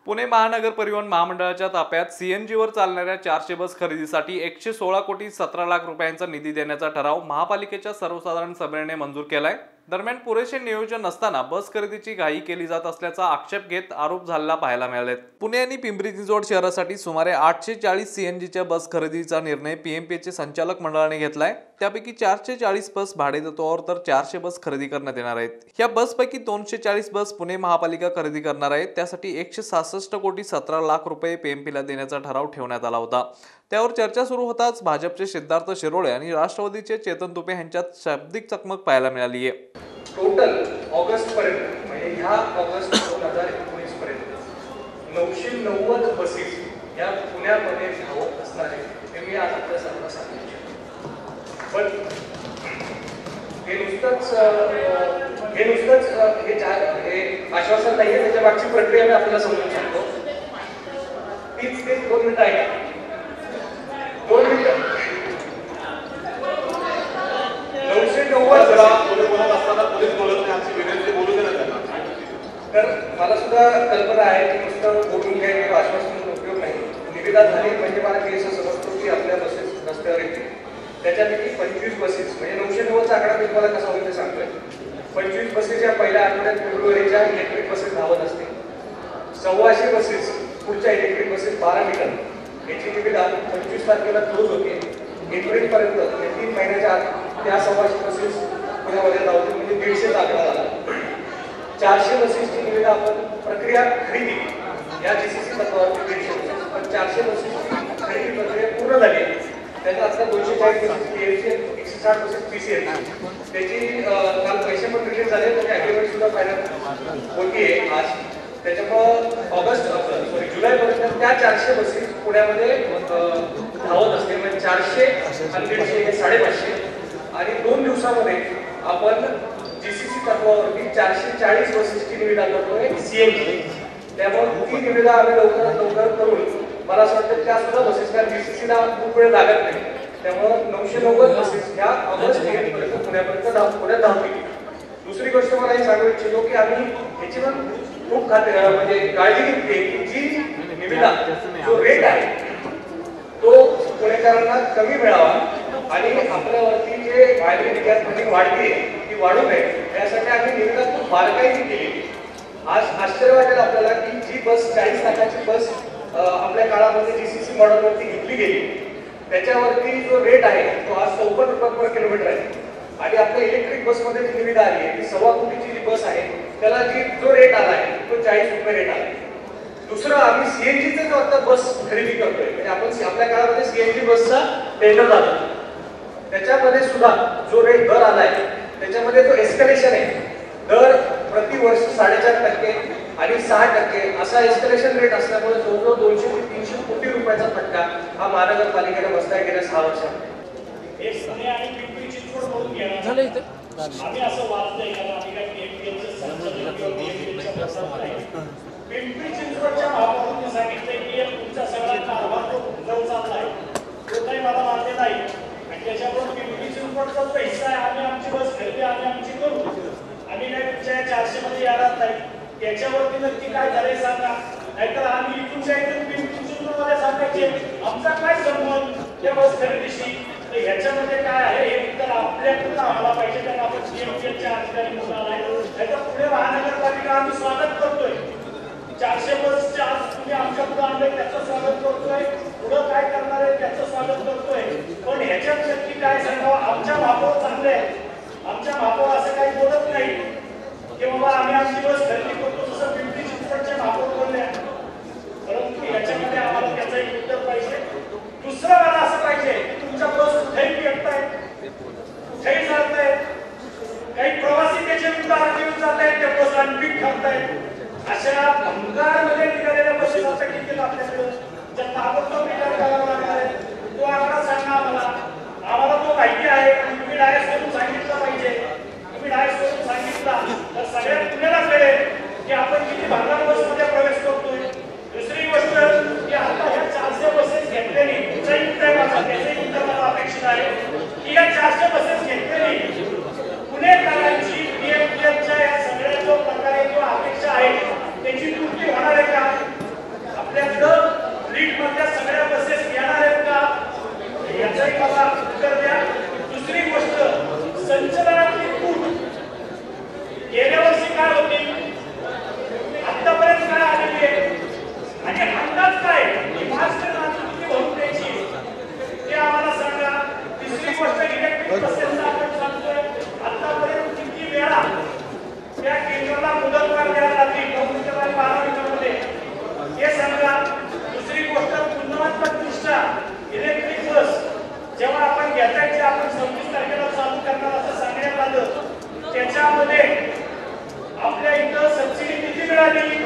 पुणे महानगर परिवहन महामंडळाच्या ताफ्यात सीएनजीवर चालणाऱ्या 400 बस खरेदीसाठी 116 कोटी 17 लाख रुपयांचा निधी देण्याचा ठराव महापालिकेच्या सर्वसाधारण सभेने मंजूर केलाय। दरम्यान पुरेसे नियोजन नसताना बस खरेदीची घाई केली जात असल्याचा आक्षेप घेत आरोप झालेला पाहायला मिळाले। पुणे आणि पिंपरी चिंचवड शहरासाठी सुमारे 840 सीएनजीच्या बस खरेदीचा निर्णय पीएमपीचे संचालक मंडळाने घेतलाय। त्यापैकी 440 बस भाडेतत्वावर तर 400 बस खरेदी करण्यात येणार आहेत। या बसपैकी 240 बस पुणे महापालिका खरेदी करणार आहे। त्यासाठी 166 कोटी 17 लाख रुपये पीएमपीला देण्याचा ठराव ठेवण्यात आला होता। त्यावर चर्चा सुरू होताच भाजपचे सिद्धार्थ शिरोळे आणि राष्ट्रवादीचे चेतन तुपे यांच्यात शाब्दिक चकमक पाहायला मिळाली आहे। टोटल ऑगस्ट पर्यंत म्हणजे ह्या ऑगस्ट 2019 पर्यंत 990 बसेस या पुण्यामध्ये धावत असणार आहेत हे मी आज आपल्या सर्वांना सांगितले। पण हे आश्वासन नाहीये, त्याच्या मागची प्रक्रिया मी आपल्याला समजून सांगतो। तीच 2 मिनिटं आहे, 2 मिनिटं 990 तर मला सुद्धा कल्पना आहे की नुसतं बोलून घ्यायला आश्वासन उपयोग नाही। निविदा झाली म्हणजे मला केस समजतो की आपल्या बसेस रस्त्यावर येतील। त्याच्यापैकी 25 बसेस म्हणजे 990चा आकडा मी तुम्हाला कसा होईल ते सांगतोय। 25 बसेस या पहिल्या आठवड्यात फेब्रुवारीच्या इलेक्ट्रिक बसेस धावत असतील। 125 बसेस पुढच्या इलेक्ट्रिक बसेस 12 मीटर याची निविदा 25 तारखेला क्लोज होते। एप्रिल पर्यंत 3 महिन्याच्या आत त्या 125 बसेस पुण्यामध्ये धावतील म्हणजे 150 आकडा झाला। 400 बसेसची निविदा आपण प्रक्रिया खरेदी या जीसीसी तत्वावर 150 पण 400 बसेसची खरेदी प्रक्रिया पूर्ण झाली। त्याच्या आता 240 बसेस पीएलसी 160 बसेस पीसीएल त्याची काल पैसे पण रिलीज झाले आणि ॲग्रीमेंट सुद्धा फायनल होतीये आज। त्याच्यामुळे जुलै पर्यंत त्या 400 बसेस पुण्यामध्ये धावत असते म्हणजे 400 आणि 150 हे 550 आणि 2 दिवसामध्ये आपण जीसीसी तत्वावरती 440 बसेसची निविदा करतोय सीएनजी। त्यामुळे ती निविदा आम्ही लवकरात लवकर करून मला असं वाटतं त्या सुद्धा बसेस त्या जीसीसीला खूप वेळ लागत नाही। त्यामुळे 990 बसेस ह्या ऑगस्ट पर्यंत पुण्यात धावतील। दुसरी गोष्ट मला हे सांगू इच्छितो की आम्ही ह्याची पण खूप म्हणजे काळजी घेतली की जी निविदा जो रेट आहे तो पुणेकरांना कमी मिळावा आणि आपल्यावरती जे वायरिंग गॅस फंडिंग वाढते ती वाढू नये यासाठी आम्ही निविदा खूप बारकाईने केली। आज आश्चर्य वाटेल आपल्याला की जी बस 40 लाखाची बस आपल्या काळामध्ये जीसीसी मॉडेलवरती घेतली गेली त्याच्यावरती जो रेट आहे तो आज 54 रुपये पर किलोमीटर आहे आणि आपल्या इलेक्ट्रिक बसमध्ये जी निविदा आली आहे ती 1.25 कोटीची जी बस आहे त्याला जो रेट आला आहे तो 40 रुपये रेट आला। दुसरं आम्ही सीएनजीचा जो आता बस खरेदी करतोय म्हणजे आपण आपल्या काळामध्ये सीएनजी बसचा टेंडर झाला त्याच्यामध्ये सुद्धा जो रेट दर आलाय त्याच्यामध्ये जो एस्केलेशन आहे दर प्रतिवर्ष 4.5% आणि 6% असा एस्केलेशन रेट असल्यामुळे जवळजवळ 200 ते 300 कोटी रुपयाचा फटका हा महानगरपालिकेला बसलाय गेल्या 6 वर्षात। आम्ही असं वाचलंय कारण आम्ही काय पीएमपीएलचं संचालक किंवा पीएमपीएलच्या प्रसार नाही। पिंपरी चिंचवडच्या महापौरांनी सांगितलंय की तुमचा सगळा कारभार जो चाललाय तो काही मला मान्य नाही आणि त्याच्यामुळे पिंपरी चिंचवडचा जो हिस्सा आहे आम्ही आमची बस खरेदी आम्ही आमची करू। आम्ही काय तुमच्या 400 मध्ये येणार नाही त्याच्यावरती नक्की काय झालंय सांगा, नाहीतर आम्ही इथूनच्या इथून पिंपरी चिंचवडमध्ये सांगायचे आमचा काय संबंध त्या बस खरेदीशी। तर ह्याच्यामध्ये काय आहे हे तर आपल्याकडून आम्हाला पाहिजे कारण आपण सीएमपीएलच्या अधिकारी म्हणून आलाय त्याच्या पुढे महानगरपालिका आम्ही स्वागत करतोय। 400 बसच्या आज तुम्ही आमच्या पुढे आणले त्याचं स्वागत करतोय, पुढे काय करणार आहे त्याचं स्वागत करतोय। पण ह्याच्यात नक्की काय सांगावं आमच्या महापौर चांगले आहेत, आमच्या महापौर असं काही बोलत नाही की बाबा आम्ही आमची बस खरेदी करतो जसं पिंपरी चिंचवडच्या महापौर बोलल्या, परंतु याच्यामध्ये आम्हाला त्याचं एक उत्तर पाहिजे। दुसरं मला असं पाहिजे की तुमच्या बस कुठेही पेटतायत कुठेही जातायत काही प्रवासी त्याच्या विरुद्ध येऊन जात आहेत त्या बस अनफिट ठरतायत अशा भंगारमध्ये निघालेल्या बसेस आता किती आपल्याकडे ज्या ताबडतोब विचार करावा लागणार आहे तो आकडा सांगा आम्हाला तो माहिती आहे तुम्ही डायरेक्ट करून सांगितलं पाहिजे। तुम्ही डायरेक्ट करून सांगितलं तर सगळ्या पुण्याला कळेल की आपण किती भंगार बसमध्ये झाली